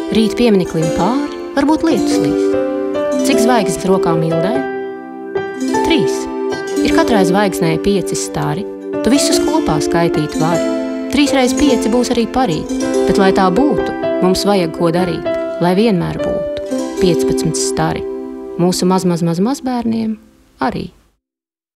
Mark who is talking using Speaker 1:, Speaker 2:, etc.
Speaker 1: Rīt piemineklim pāri, varbūt lietus līs. Cik zvaigznes rokām Mildai? 3. Ir katrai zvaigznei 5 stari. Tu visus kopā skaitīt vari. 3 reiz 5 būs arī parīt, bet lai tā būtu, mums vajag ko darīt, lai vienmēr būtu 15 stari. Mūsu mazbērniem arī.